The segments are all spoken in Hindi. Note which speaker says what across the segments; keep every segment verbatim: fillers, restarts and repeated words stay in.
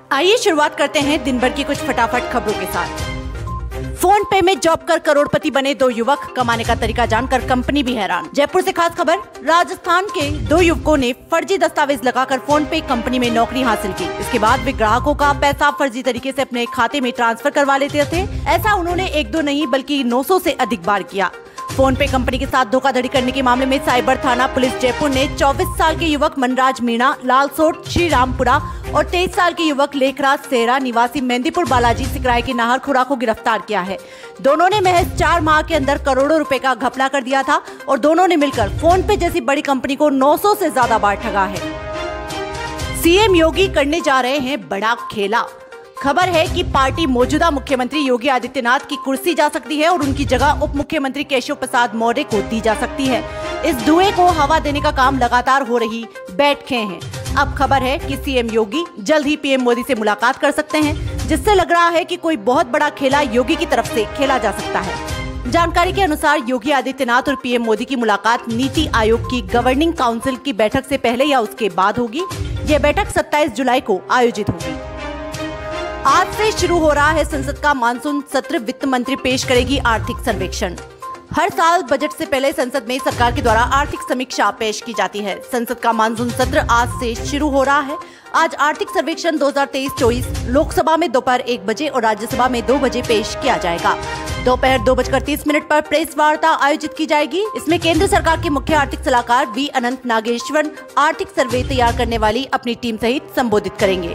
Speaker 1: आइए शुरुआत करते हैं दिन भर की कुछ फटाफट खबरों के साथ। फोन पे में जॉब कर करोड़पति बने दो युवक, कमाने का तरीका जानकर कंपनी भी हैरान। जयपुर से खास खबर, राजस्थान के दो युवकों ने फर्जी दस्तावेज लगाकर फोन पे कंपनी में नौकरी हासिल की। इसके बाद वे ग्राहकों का पैसा फर्जी तरीके से अपने खाते में ट्रांसफर करवा लेते थे। ऐसा उन्होंने एक दो नहीं बल्कि नौ सौ से अधिक बार किया। फोन पे कंपनी के साथ धोखाधड़ी करने के मामले में साइबर थाना पुलिस जयपुर ने चौबीस साल के युवक मनराज मीणा, लालसोट, श्री रामपुरा और तेईस साल के युवक लेखराज सेहरा निवासी मेहंदीपुर बालाजी सिकराय के नाहर खुरा को गिरफ्तार किया है। दोनों ने महज चार माह के अंदर करोड़ों रुपए का घपला कर दिया था और दोनों ने मिलकर फोन पे जैसी बड़ी कंपनी को नौ सौ से ज्यादा बार ठगा है। सीएम योगी करने जा रहे हैं बड़ा खेला। खबर है कि पार्टी मौजूदा मुख्यमंत्री योगी आदित्यनाथ की कुर्सी जा सकती है और उनकी जगह उप मुख्यमंत्री केशव प्रसाद मौर्य को दी जा सकती है। इस धुएं को हवा देने का काम लगातार हो रही बैठकें हैं। अब खबर है कि सीएम योगी जल्द ही पीएम मोदी से मुलाकात कर सकते हैं, जिससे लग रहा है कि कोई बहुत बड़ा खेला योगी की तरफ से खेला जा सकता है। जानकारी के अनुसार योगी आदित्यनाथ और पीएम मोदी की मुलाकात नीति आयोग की गवर्निंग काउंसिल की बैठक से पहले या उसके बाद होगी। यह बैठक सत्ताईस जुलाई को आयोजित होगी। आज से शुरू हो रहा है संसद का मानसून सत्र। वित्त मंत्री पेश करेगी आर्थिक सर्वेक्षण। हर साल बजट से पहले संसद में सरकार के द्वारा आर्थिक समीक्षा पेश की जाती है। संसद का मानसून सत्र आज से शुरू हो रहा है। आज आर्थिक सर्वेक्षण दो हज़ार तेईस चौबीस लोकसभा में दोपहर एक बजे और राज्यसभा में दो बजे पेश किया जाएगा। दोपहर दो बजकर तीस मिनट पर प्रेस वार्ता आयोजित की जाएगी। इसमें केंद्र सरकार के मुख्य आर्थिक सलाहकार वी अनंत नागेश्वर आर्थिक सर्वे तैयार करने वाली अपनी टीम सहित संबोधित करेंगे।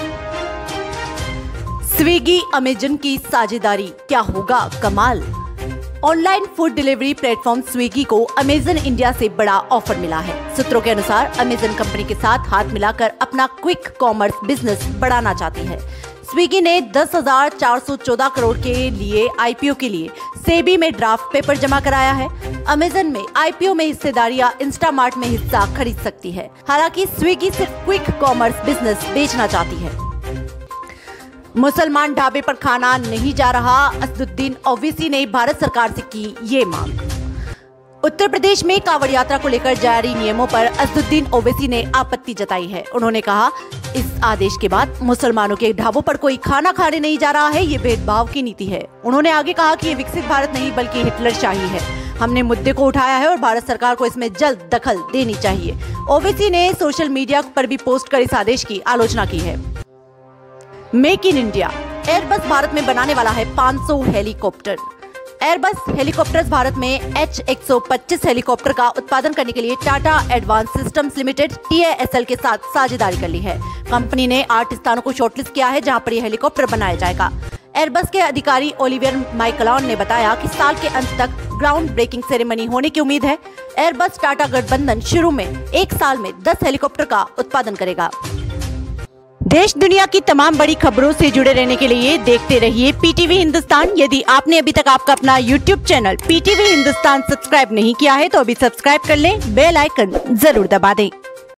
Speaker 1: स्विगी अमेजन की साझेदारी, क्या होगा कमाल। Online food delivery platform Swiggy को अमेजन इंडिया से बड़ा ऑफर मिला है। सूत्रों के अनुसार अमेजन कंपनी के साथ हाथ मिलाकर अपना क्विक कॉमर्स बिजनेस बढ़ाना चाहती है। स्विगी ने दस हजार चार सौ चौदह करोड़ के लिए आईपीओ के लिए सेबी में ड्राफ्ट पेपर जमा कराया है। अमेजन में आईपीओ में हिस्सेदारी या इंस्टामार्ट में हिस्सा खरीद सकती है। हालांकि स्विगी सिर्फ क्विक कॉमर्स बिजनेस बेचना चाहती है। मुसलमान ढाबे पर खाना नहीं जा रहा, असदुद्दीन ओवैसी ने भारत सरकार से की ये मांग। उत्तर प्रदेश में कांवड़ यात्रा को लेकर जारी नियमों पर असदुद्दीन ओवैसी ने आपत्ति जताई है। उन्होंने कहा, इस आदेश के बाद मुसलमानों के ढाबों पर कोई खाना खाने नहीं जा रहा है, ये भेदभाव की नीति है। उन्होंने आगे कहा कि ये विकसित भारत नहीं बल्कि हिटलरशाही है। हमने मुद्दे को उठाया है और भारत सरकार को इसमें जल्द दखल देनी चाहिए। ओवैसी ने सोशल मीडिया पर भी पोस्ट कर इस आदेश की आलोचना की है। Make in India, Airbus Bharat में बनाने वाला है पाँच सौ हेलीकॉप्टर। एयरबस हेलीकॉप्टर्स भारत में एच एक सौ पच्चीस हेलीकॉप्टर का उत्पादन करने के लिए Tata advance systems limited T A S L के साथ साझेदारी कर ली है। कंपनी ने आठ स्थानों को शॉर्टलिस्ट किया है जहां पर यह हेलीकॉप्टर बनाया जाएगा। एयरबस के अधिकारी ओलिवियर माइकलॉन ने बताया कि साल के अंत तक ग्राउंड ब्रेकिंग सेरेमनी होने की उम्मीद है। एयरबस टाटा गठबंधन शुरू में एक साल में दस हेलीकॉप्टर का उत्पादन करेगा। देश दुनिया की तमाम बड़ी खबरों से जुड़े रहने के लिए देखते रहिए पीटीवी हिंदुस्तान। यदि आपने अभी तक आपका अपना YouTube channel PTV Hindustan subscribe नहीं किया है तो अभी सब्सक्राइब कर लें, बेल आइकन जरूर दबा दें।